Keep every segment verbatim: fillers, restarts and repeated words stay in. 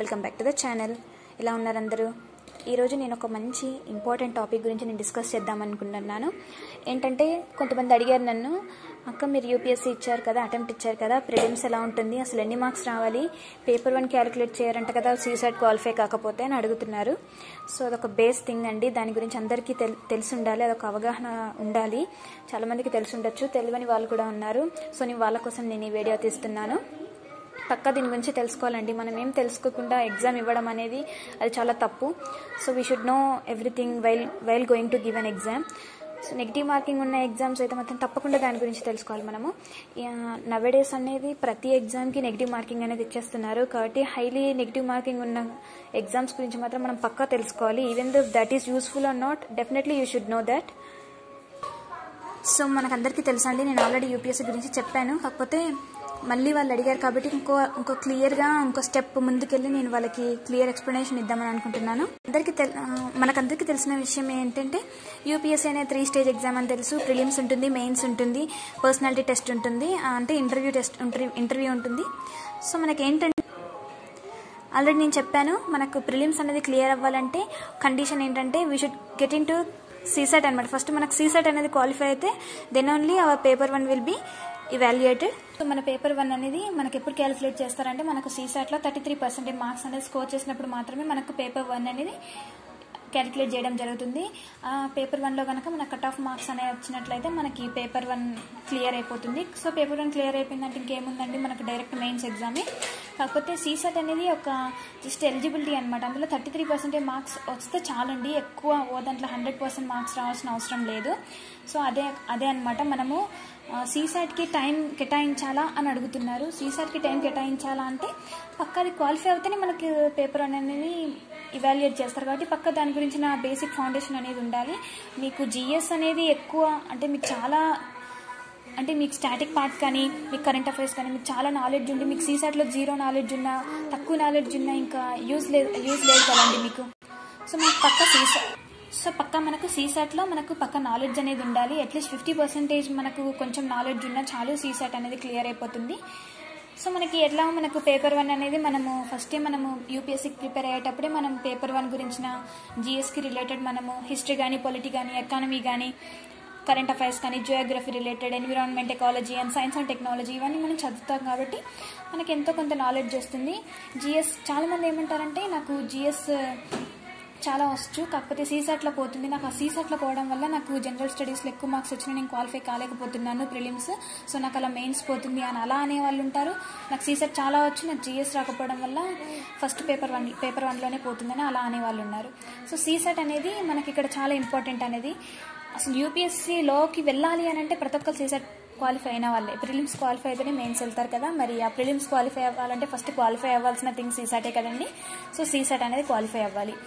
Welcome back to the channel. ఎలా ఉన్నారు అందరూ? ఈరోజు నేను ఒక మంచి ఇంపార్టెంట్ టాపిక్ గురించి నేను డిస్కస్ చేద్దాం అనుకుంటున్నాను. ఏంటంటే కొంతమంది అడిగారు నన్ను, అక్క మీరు యూపీఎస్సీ ఇచ్చారు కదా, అటెంప్ట్ ఇచ్చారు కదా, ప్రిలిమ్స్ ఎలా ఉంటుంది, అసలు ఎన్ని మార్క్స్ రావాలి, పేపర్ వన్ క్యాలిక్యులేట్ చేయారంట కదా సీసాట్ క్వాలిఫై కాకపోతే అని అడుగుతున్నారు. సో అదొక బేస్ థింగ్ అండి, దాని గురించి అందరికీ తెల్ తెలిసి ఉండాలి, అదొక అవగాహన ఉండాలి. చాలామందికి తెలిసి ఉండొచ్చు, తెలియని వాళ్ళు కూడా ఉన్నారు. సో నేను వాళ్ళ కోసం నేను ఈ వీడియో తీస్తున్నాను. పక్కా దీని గురించి తెలుసుకోవాలండి. మనం ఏం తెలుసుకోకుండా ఎగ్జామ్ ఇవ్వడం అనేది అది చాలా తప్పు. So we should know everything while while going to give an exam. So negative marking ఉన్న ఎగ్జామ్స్ అయితే మాత్రం తప్పకుండా దాని గురించి తెలుసుకోవాలి మనము. నవేడేస్ అనేది ప్రతి ఎగ్జామ్కి నెగిటివ్ మార్కింగ్ అనేది ఇచ్చేస్తున్నారు కాబట్టి హైలీ నెగిటివ్ మార్కింగ్ ఉన్న ఎగ్జామ్స్ గురించి మాత్రం మనం పక్కా తెలుసుకోవాలి. Even though that is useful or not, definitely you should know that. So మనకందరికీ తెలుసా అండి, నేను ఆల్రెడీ యూపీఎస్సీ గురించి చెప్పాను, కాకపోతే మళ్ళీ వాళ్ళు అడిగారు కాబట్టి ఇంకో ఇంకో క్లియర్గా ఇంకో స్టెప్ ముందుకెళ్ళి నేను వాళ్ళకి క్లియర్ ఎక్స్ప్లెనేషన్ ఇద్దామని అనుకుంటున్నాను. అందరికీ తెల్ మనకందరికీ తెలిసిన విషయం ఏంటంటే యూపీఎస్సీ అనే త్రీ స్టేజ్ ఎగ్జామ్ అని తెలుసు. ప్రిలిమ్స్ ఉంటుంది, మెయిన్స్ ఉంటుంది, పర్సనాలిటీ టెస్ట్ ఉంటుంది, అంటే ఇంటర్వ్యూ టెస్ట్ ఇంటర్వ్యూ ఉంటుంది. సో మనకి ఏంటంటే ఆల్రెడీ నేను చెప్పాను, మనకు ప్రిలిమ్స్ అనేది క్లియర్ అవ్వాలంటే కండిషన్ ఏంటంటే we should get in to CSAT అనమాట. ఫస్ట్ మనకు సీసాట్ అనేది క్వాలిఫై అయితే then only our paper one will be evaluated. So మన పేపర్ వన్ అనేది మనకి ఎప్పుడు క్యాలిక్యులేట్ చేస్తారంటే మనకు సీసాట్లో థర్టీ త్రీ పర్సెంటేజ్ మార్క్స్ అనేది స్కోర్ చేసినప్పుడు మాత్రమే మనకు పేపర్ వన్ అనేది క్యాలిక్యులేట్ చేయడం జరుగుతుంది. ఆ పేపర్ వన్లో కనుక మన కట్ ఆఫ్ మార్క్స్ అనేవి వచ్చినట్లయితే మనకి పేపర్ వన్ క్లియర్ అయిపోతుంది. సో పేపర్ వన్ క్లియర్ అయిపోయిందంటే ఇంకేముందండి, మనకు డైరెక్ట్ మెయిన్స్ ఎగ్జామే. కాకపోతే సీసాట్ అనేది ఒక జస్ట్ ఎలిజిబిలిటీ అనమాట. అందులో థర్టీ త్రీ పర్సెంటేజ్ మార్క్స్ వస్తే చాలండి, ఎక్కువ ఓ దాంట్లో హండ్రెడ్ పర్సెంట్ మార్క్స్ రావాల్సిన అవసరం లేదు. సో అదే అదే అనమాట. మనము సీసాట్కి టైం కేటాయించాలా అని అడుగుతున్నారు. సీసాట్కి టైం కేటాయించాలా అంటే పక్క అది క్వాలిఫై అవుతేనే మనకి పేపర్ అనేది ఇవాల్యుయేట్ చేస్తారు కాబట్టి పక్క దాని గురించి నా బేసిక్ ఫౌండేషన్ అనేది ఉండాలి. మీకు జిఎస్ అనేది ఎక్కువ అంటే మీకు చాలా అంటే మీకు స్టాటిక్ పార్ట్ కానీ మీకు కరెంట్ అఫైర్స్ కానీ మీకు చాలా నాలెడ్జ్ ఉంది, మీకు సీసాట్లో జీరో నాలెడ్జ్ ఉన్నా తక్కువ నాలెడ్జ్ ఉన్నా ఇంకా యూజ్ లేదు యూజ్ లేదు కదండి మీకు. సో మనకు పక్క సీసా సో పక్క మనకు సీసాట్లో మనకు పక్క నాలెడ్జ్ అనేది ఉండాలి. అట్లీస్ట్ ఫిఫ్టీ పర్సెంటేజ్ మనకు కొంచెం నాలెడ్జ్ ఉన్నా చాలు, సీసాట్ అనేది క్లియర్ అయిపోతుంది. సో మనకి ఎట్లా మనకు పేపర్ వన్ అనేది మనము ఫస్టే మనము యూపీఎస్సీకి ప్రిపేర్ అయ్యేటప్పుడే మనం పేపర్ వన్ గురించిన జిఎస్కి రిలేటెడ్ మనము హిస్టరీ కానీ, పొలిటీ కానీ, ఎకానమీ కానీ, కరెంట్ అఫైర్స్ కానీ, geography related, environment, ecology and science and technology ఇవన్నీ మనం చదువుతాం కాబట్టి మనకి ఎంతో కొంత నాలెడ్జ్ వస్తుంది. జిఎస్ చాలామంది ఏమంటారంటే నాకు జిఎస్ చాలా వచ్చు కాకపోతే సీసాట్లో పోతుంది, నాకు ఆ సీసాట్లో పోవడం వల్ల నాకు జనరల్ స్టడీస్లో ఎక్కువ మార్క్స్ వచ్చినా నేను క్వాలిఫై కాలేకపోతున్నాను ప్రిలిమ్స్, సో నాకు అలా మెయిన్స్ పోతుంది అని అలా అనే వాళ్ళు ఉంటారు. నాకు సీసాట్ చాలా వచ్చు, నాకు జిఎస్ రాకపోవడం వల్ల ఫస్ట్ పేపర్ వన్ పేపర్ వన్లోనే పోతుందని అలా అనేవాళ్ళు ఉన్నారు. సో సీసాట్ అనేది మనకి ఇక్కడ చాలా ఇంపార్టెంట్ అనేది. అసలు యూపీఎస్సీలోకి వెళ్ళాలి అని అంటే ప్రతి ఒక్కరు సీసాట్ క్వాలిఫై అయిన వాళ్ళే. ప్రిలిమ్స్ క్వాలిఫై అయితేనే మెయిన్స్ వెళ్తారు కదా, మరి ఆ ప్రిలిమ్స్ క్వాలిఫై అవ్వాలంటే ఫస్ట్ క్వాలిఫై అవ్వాల్సిన థింగ్ సీసాటే కదండి. సో సీసాట్ అనేది క్వాలిఫై అవ్వాలి.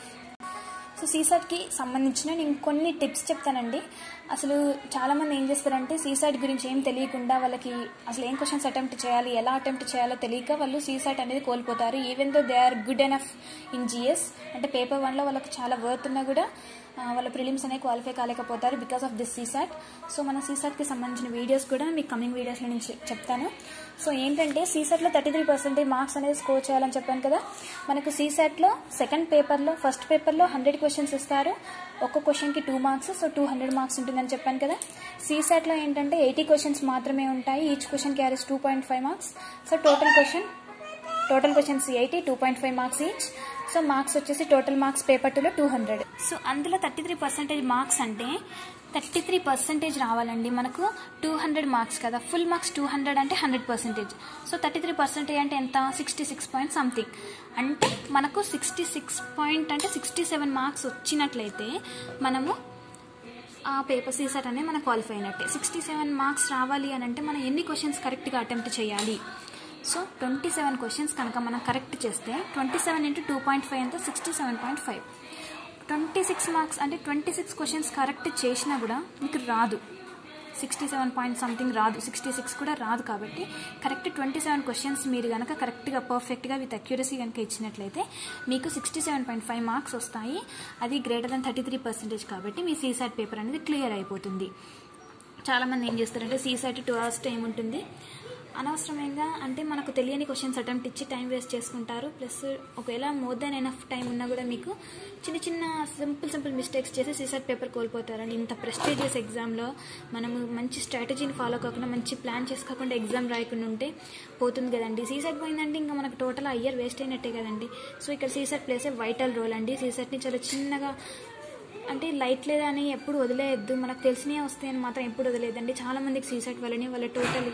సో సీసాట్కి సంబంధించిన నేను కొన్ని టిప్స్ చెప్తానండి. అసలు చాలామంది ఏం చేస్తారంటే సీసాట్ గురించి ఏం తెలియకుండా వాళ్ళకి అసలు ఏం క్వశ్చన్స్ అటెంప్ట్ చేయాలి, ఎలా అటెంప్ట్ చేయాలో తెలియక వాళ్ళు సీసాట్ అనేది కోల్పోతారు. Even though they are good enough in GS, అంటే పేపర్ వన్లో వాళ్ళకి చాలా వర్త్ ఉన్నా కూడా వాళ్ళ ప్రిలిమ్స్ అనేవి క్వాలిఫై కాలేకపోతారు because of this CSAT. So మన సీసాట్కి సంబంధించిన వీడియోస్ కూడా మీకు కమింగ్ వీడియోస్లో నేను చెప్తాను. సో ఏంటంటే సీసాట్లో థర్టీ త్రీ పర్సెంటేజ్ మార్క్స్ అనేది స్కోర్ చేయాలని చెప్పాను కదా. మనకు సీసాట్లో సెకండ్ పేపర్లో ఫస్ట్ పేపర్లో హండ్రెడ్ క్వశ్చన్స్ ఇస్తారు, ఒక్క క్వశ్చన్కి two marks, so two hundred marks ఉంటుందని చెప్పాను కదా. సీసాట్లో ఏంటంటే ఎయిటీ క్వశ్చన్స్ మాత్రమే ఉంటాయి, each question carries two point five marks. So total question total questions eighty, two point five marks each. So marks వచ్చేసి టోటల్ మార్క్స్ పేపర్ టూలో two hundred. So అందులో థర్టీ త్రీ పర్సెంటేజ్ మార్క్స్ అంటే thirty three percentage రావాలండి మనకు two hundred marks కదా, full marks two hundred అంటే hundred percentage. So thirty three percentage అంటే ఎంత, సిక్స్టీ సిక్స్ పాయింట్ సంథింగ్. అంటే మనకు సిక్స్టీ సిక్స్ పాయింట్ అంటే సిక్స్టీ సెవెన్ మార్క్స్ వచ్చినట్లయితే మనము ఆ పేపర్ సీసాట్ అనేది మనకు క్వాలిఫై అయినట్టే. సిక్స్టీ సెవెన్ మార్క్స్ రావాలి అని అంటే మనం ఎన్ని క్వశ్చన్స్ కరెక్ట్గా అటెంప్ట్ చేయాలి. సో ట్వంటీ సెవెన్ క్వశ్చన్స్ కనుక మనం కరెక్ట్ చేస్తే twenty seven into two point five అంటే sixty seven point five. Twenty six marks అంటే ట్వంటీ సిక్స్ క్వశ్చన్స్ కరెక్ట్ చేసినా కూడా మీకు రాదు, సిక్స్టీ సెవెన్ పాయింట్ సంథింగ్ రాదు, సిక్స్టీ సిక్స్ కూడా రాదు. కాబట్టి కరెక్ట్ ట్వంటీ సెవెన్ క్వశ్చన్స్ మీరు కనుక కరెక్ట్గా పర్ఫెక్ట్గా విత్ అక్యూరసీ కనుక ఇచ్చినట్లయితే మీకు sixty seven point five marks వస్తాయి. అది greater than thirty three percentage కాబట్టి మీ సీసాట్ పేపర్ అనేది క్లియర్ అయిపోతుంది. చాలామంది ఏం చేస్తారంటే సీసాట్ టూ అవర్స్ టైం ఉంటుంది, అనవసరంగా అంటే మనకు తెలియని క్వశ్చన్స్ అటెంప్ట్ ఇచ్చి టైం వేస్ట్ చేసుకుంటారు. ప్లస్ ఒకవేళ మోర్ దెన్ ఎనఫ్ టైం ఉన్నా కూడా మీకు చిన్న చిన్న సింపుల్ సింపుల్ మిస్టేక్స్ చేసి సీసాట్ పేపర్ కోల్పోతారండి. ఇంత ప్రెస్టీజియస్ ఎగ్జామ్లో మనము మంచి స్ట్రాటజీని ఫాలో కాకుండా మంచి ప్లాన్ చేసుకోకుండా ఎగ్జామ్ రాయకుండా ఉంటే పోతుంది కదండి. సీసాట్ పోయిందంటే ఇంకా మనకు టోటల్ ఇయర్ వేస్ట్ అయినట్టే కదండి. సో ఇక్కడ సీసాట్ ప్లేసే వైటల్ రోల్ అండి. సీసాట్ని చాలా చిన్నగా అంటే లైట్ లేదని ఎప్పుడు వదిలేయద్దు. మనకు తెలిసినవి వస్తాయని మాత్రం ఎప్పుడు వదిలేదండి. చాలామందికి సీసాట్ వల్లనే వాళ్ళ టోటల్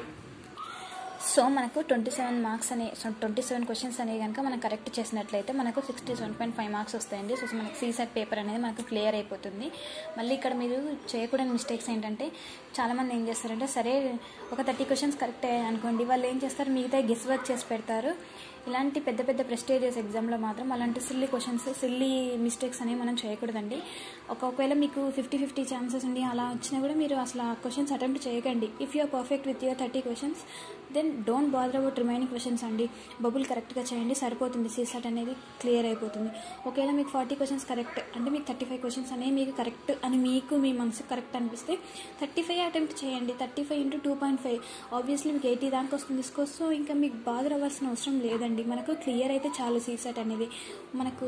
సో మనకు ట్వంటీ సెవెన్ మార్క్స్ అనే సో ట్వంటీ సెవెన్ క్వశ్చన్స్ అనేవి కనుక మనం కరెక్ట్ చేసినట్లయితే మనకు sixty seven point five marks వస్తాయండి. సో మనకు సీసాట్ పేపర్ అనేది మనకు క్లియర్ అయిపోతుంది. మళ్ళీ ఇక్కడ మీరు చేయకూడని మిస్టేక్స్ ఏంటంటే చాలామంది ఏం చేస్తారంటే సరే ఒక థర్టీ క్వశ్చన్స్ కరెక్ట్ అయ్యాయి అనుకోండి, వాళ్ళు ఏం చేస్తారు మిగతా గెస్ వర్క్ చేసి పెడతారు. ఇలాంటి పెద్ద పెద్ద ప్రెస్టీజియస్ ఎగ్జామ్లో మాత్రం అలాంటి సిల్లీ క్వశ్చన్స్ సిల్లీ మిస్టేక్స్ అనేవి మనం చేయకూడదండి. ఒకవేళ మీకు ఫిఫ్టీ ఫిఫ్టీ ఛాన్సెస్ ఉండి అలా వచ్చినా కూడా మీరు అసలు ఆ క్వశ్చన్స్ అటెంప్ట్ చేయకండి. If you're perfect with your thirty questions then don't bother about remaining questions అండి. బబుల్ కరెక్ట్గా చేయండి, సరిపోతుంది, సీసాట్ అనేది క్లియర్ అయిపోతుంది. ఒకవేళ మీకు ఫార్టీ క్వశ్చన్స్ కరెక్ట్ అంటే మీకు థర్టీ ఫైవ్ క్వశ్చన్స్ అనేవి మీకు కరెక్ట్ అని మీకు మీ మనసుకు కరెక్ట్ అనిపిస్తే థర్టీ ఫైవ్ అటెంప్ట్ చేయండి. Thirty five into two point five obviously మీకు ఎయిటీ దాకా వస్తుంది తీసుకోవచ్చు. సో ఇంకా మీకు బాదర్ అవ్వాల్సిన అవసరం లేదండి. మనకు క్లియర్ అయితే చాలు. సీసాట్ అనేది మనకు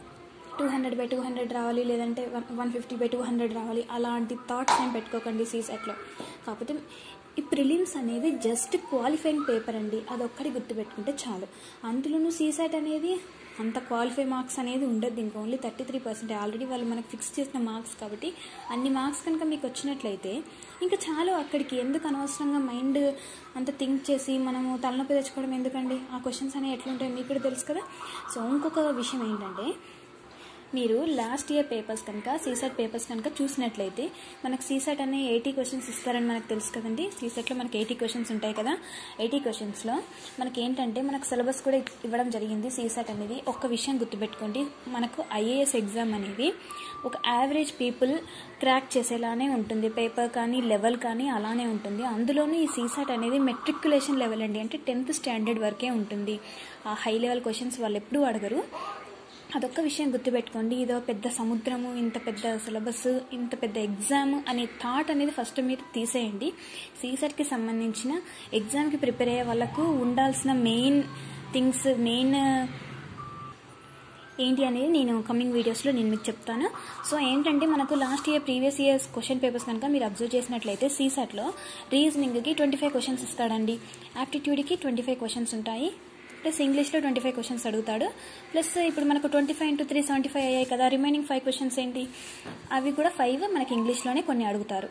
two hundred by two hundred రావాలి, లేదంటే one one fifty by two hundred రావాలి, అలాంటి థాట్స్ ఏం పెట్టుకోకండి సీసాట్లో. కాకపోతే ఈ ప్రిలిమ్స్ అనేది జస్ట్ క్వాలిఫైయింగ్ పేపర్ అండి, అదొక్కటి గుర్తుపెట్టుకుంటే చాలు. అందులోనూ సీసాట్ అనేది అంత క్వాలిఫై మార్క్స్ అనేది ఉండదు. దీనికి only thirty three percent already వాళ్ళు మనకు ఫిక్స్ చేసిన మార్క్స్ కాబట్టి అన్ని మార్క్స్ కనుక మీకు వచ్చినట్లయితే ఇంకా చాలు. అక్కడికి ఎందుకు అనవసరంగా మైండ్ అంత థింక్ చేసి మనము తలనొప్పి తెచ్చుకోవడం ఎందుకండి? ఆ క్వశ్చన్స్ అనేవి ఎట్లుంటాయి మీకు కూడా తెలుసు కదా. సో ఇంకొక విషయం ఏంటంటే మీరు లాస్ట్ ఇయర్ పేపర్స్ కనుక సీసాట్ పేపర్స్ కనుక చూసినట్లయితే మనకు సీసాట్ అనే ఎయిటీ క్వశ్చన్స్ ఇస్తారని మనకు తెలుసు కదండి. సీసాట్లో మనకి ఎయిటీ క్వశ్చన్స్ ఉంటాయి కదా. ఎయిటీ క్వశ్చన్స్లో మనకి ఏంటంటే మనకు సిలబస్ కూడా ఇవ్వడం జరిగింది సీసాట్ అనేది. ఒక్క విషయం గుర్తుపెట్టుకోండి, మనకు ఐఏఎస్ ఎగ్జామ్ అనేది ఒక యావరేజ్ పీపుల్ క్రాక్ చేసేలానే ఉంటుంది. పేపర్ కానీ లెవెల్ కానీ అలానే ఉంటుంది. అందులోనూ ఈ సీసాట్ అనేది మెట్రిక్యులేషన్ లెవెల్ అండి, అంటే టెన్త్ స్టాండర్డ్ వరకే ఉంటుంది. ఆ హై లెవెల్ క్వశ్చన్స్ వాళ్ళు ఎప్పుడూ అడగరు. అదొక్క విషయం గుర్తుపెట్టుకోండి. ఇదో పెద్ద సముద్రము, ఇంత పెద్ద సిలబస్, ఇంత పెద్ద ఎగ్జామ్ అనే థాట్ అనేది ఫస్ట్ మీరు తీసేయండి. సీసాట్కి సంబంధించిన ఎగ్జామ్కి ప్రిపేర్ అయ్యే వాళ్ళకు ఉండాల్సిన మెయిన్ థింగ్స్ మెయిన్ ఏంటి అనేది నేను కమింగ్ వీడియోస్లో నేను మీకు చెప్తాను. సో ఏంటంటే మనకు last year previous years question papers కనుక మీరు అబ్జర్వ్ చేసినట్లయితే సీసాట్లో రీజనింగ్కి ట్వంటీ ఫైవ్ క్వశ్చన్స్ ఇస్తాడండి, యాప్టిట్యూడ్కి ట్వంటీ ఫైవ్ క్వశ్చన్స్ ఉంటాయి, ప్లస్ ఇంగ్లీష్లో ట్వంటీ ఫైవ్ క్వశ్చన్స్ అడుగుతాడు. ప్లస్ ఇప్పుడు మనకు twenty five into three seventy five అయ్యాయి కదా. రిమైనింగ్ ఫైవ్ క్వశ్చన్స్ ఏంటి? అవి కూడా ఫైవ్ మనకి ఇంగ్లీష్లోనే కొన్ని అడుగుతారు.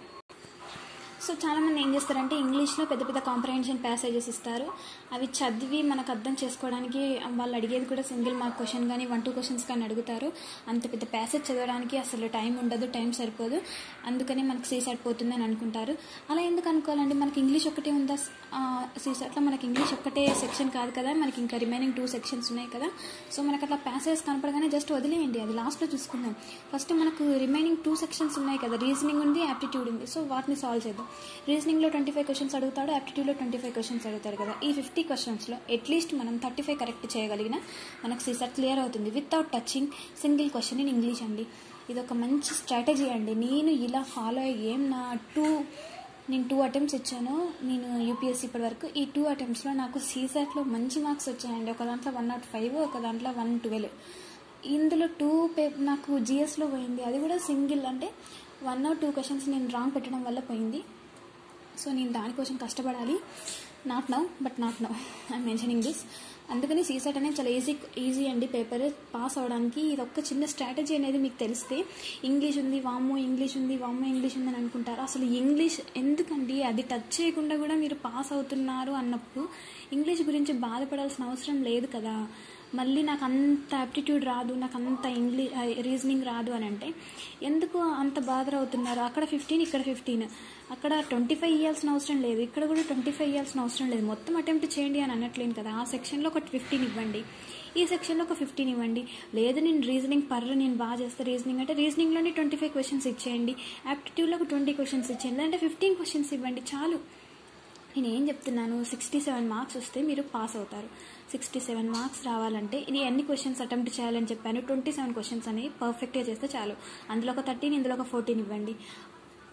సో చాలామంది ఏం చేస్తారంటే ఇంగ్లీష్లో పెద్ద పెద్ద కాంప్రహెన్షన్ ప్యాసేజెస్ ఇస్తారు. అవి చదివి మనకు అర్థం చేసుకోవడానికి వాళ్ళు అడిగేది కూడా సింగిల్ మార్క్ క్వశ్చన్ కానీ వన్ టూ క్వశ్చన్స్ కానీ అడుగుతారు. అంత పెద్ద ప్యాసేజ్ చదవడానికి అసలు టైం ఉండదు, టైం సరిపోదు. అందుకని మనకు సీసాట్ పోతుందని అనుకుంటారు. అలా ఎందుకు అనుకోవాలండి? మనకి ఇంగ్లీష్ ఒక్కటే ఉందా సీసాట్లో? మనకి ఇంగ్లీష్ ఒక్కటే సెక్షన్ కాదు కదా, మనకి ఇంకా రిమైనింగ్ టూ సెక్షన్స్ ఉన్నాయి కదా. సో మనకు అట్లా ప్యాసేజ్ కనపడగానే జస్ట్ వదిలేయండి, అది లాస్ట్లో చూసుకుందాం. ఫస్ట్ మనకు రిమైనింగ్ టూ సెక్షన్స్ ఉన్నాయి కదా, రీజనింగ్ ఉంది, యాప్టిట్యూడ్ ఉంది. సో వాటిని సాల్వ్ చేద్దాం. రీజనింగ్లో ట్వంటీ ఫైవ్ క్వశ్చన్స్ అడుగుతాడు, యాప్టిట్యూడ్లో ట్వంటీ ఫైవ్ క్వశ్చన్స్ అడుగుతారు కదా. ఈ ఫిఫ్టీ క్వశ్చన్స్లో అట్లీస్ట్ మనం థర్టీ ఫైవ్ కరెక్ట్ చేయగలిగిన మనకు సీసాట్ క్లియర్ అవుతుంది without touching single question in English అండి. ఇది ఒక మంచి స్ట్రాటజీ అండి. నేను ఇలా ఫాలో అయ్యేం నా టూ నేను టూ అటెంప్ట్స్ ఇచ్చాను నేను యూపీఎస్సీ ఇప్పటి వరకు. ఈ టూ అటెంప్ట్స్లో నాకు సీసాట్లో మంచి మార్క్స్ వచ్చాయండి. ఒక దాంట్లో వన్ నాట్ ఫైవ్ ఒక దాంట్లో వన్ ట్వెల్వ్. ఇందులో టూ పే నాకు జిఎస్లో పోయింది, అది కూడా సింగిల్ అంటే వన్ ఆర్ టూ క్వశ్చన్స్ నేను రాంగ్ పెట్టడం వల్ల పోయింది. సో నేను దానికోసం కష్టపడాలి. Not now but not now I'm mentioning this. అందుకని సీసాట్ అనేది చాలా ఈజీ ఈజీ అండి పేపర్ పాస్ అవడానికి. ఇది ఒక్క చిన్న స్ట్రాటజీ అనేది మీకు తెలిస్తే ఇంగ్లీష్ ఉంది వామ్మో ఇంగ్లీష్ ఉంది వామ్మో ఇంగ్లీష్ ఉందని అనుకుంటారు. అసలు ఇంగ్లీష్ ఎందుకండి? అది టచ్ చేయకుండా కూడా మీరు పాస్ అవుతున్నారు అన్నప్పుడు ఇంగ్లీష్ గురించి బాధపడాల్సిన అవసరం లేదు కదా. మళ్ళీ నాకు అంత యాప్టిట్యూడ్ రాదు, నాకు అంత ఇంగ్లీష్ రీజనింగ్ రాదు అని అంటే ఎందుకు అంత బాధ అవుతున్నారు? అక్కడ ఫిఫ్టీన్ ఇక్కడ ఫిఫ్టీన్, అక్కడ ట్వంటీ ఫైవ్ ఇవ్వాల్సిన అవసరం లేదు, ఇక్కడ కూడా ట్వంటీ ఫైవ్ ఇవ్వాల్సిన అవసరం లేదు. మొత్తం అటెంప్ట్ చేయండి అని అనట్లేదు కదా. ఆ సెక్షన్లో ఒక ఫిఫ్టీన్ ఇవ్వండి, ఈ సెక్షన్లో ఒక ఫిఫ్టీన్ ఇవ్వండి. లేదు నేను రీజనింగ్ పర్రు నేను బాగా చేస్తాను రీజనింగ్ అంటే రీజనింగ్లోనే ట్వంటీ ఫైవ్ క్వశ్చన్స్ ఇచ్చేయండి, యాప్టిట్యూడ్లో ఒక ట్వంటీ క్వశ్చన్స్ ఇచ్చేయండి, అంటే ఫిఫ్టీన్ క్వశ్చన్స్ ఇవ్వండి చాలు. నేను ఏం చెప్తున్నాను, సిక్స్టీ సెవెన్ మార్క్స్ వస్తే మీరు పాస్ అవుతారు. సిక్స్టీ సెవెన్ మార్క్స్ రావాలంటే నేను ఎన్ని క్వశ్చన్స్ అటెంప్ట్ చేయాలని చెప్పాను, ట్వంటీ సెవెన్ క్వశ్చన్స్ అనేవి పర్ఫెక్ట్గా చేస్తే చాలు. అందులో ఒక థర్టీన్ ఇందులో ఒక ఫోర్టీన్ ఇవ్వండి.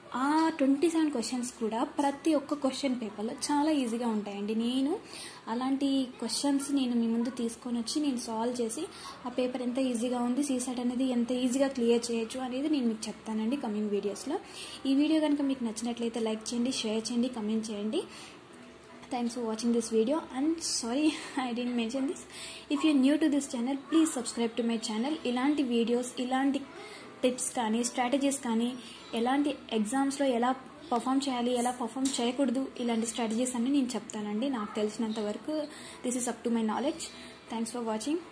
ఆ ట్వంటీ సెవెన్ క్వశ్చన్స్ కూడా ప్రతి ఒక్క క్వశ్చన్ పేపర్లో చాలా ఈజీగా ఉంటాయండి. నేను అలాంటి క్వశ్చన్స్ నేను మీ ముందు తీసుకొని వచ్చి నేను సాల్వ్ చేసి ఆ పేపర్ ఎంత ఈజీగా ఉంది, సీసాట్ అనేది ఎంత ఈజీగా క్లియర్ చేయొచ్చు అనేది నేను మీకు చెప్తానండి కమింగ్ వీడియోస్లో. ఈ వీడియో కనుక మీకు నచ్చినట్లయితే లైక్ చేయండి, షేర్ చేయండి, కమెంట్ చేయండి. Thanks for watching this video, and sorry I didn't mention this. If you're new to this channel, please subscribe to my channel. ఇలాంటి వీడియోస్, ఇలాంటి టిప్స్ కానీ స్ట్రాటజీస్ కానీ, ఎలాంటి ఎగ్జామ్స్లో ఎలా పర్ఫామ్ చేయాలి, ఎలా పర్ఫామ్ చేయకూడదు, ఇలాంటి స్ట్రాటజీస్ అన్నీ నేను చెప్తానండి నాకు తెలిసినంత వరకు. This is up to my knowledge. Thanks for watching.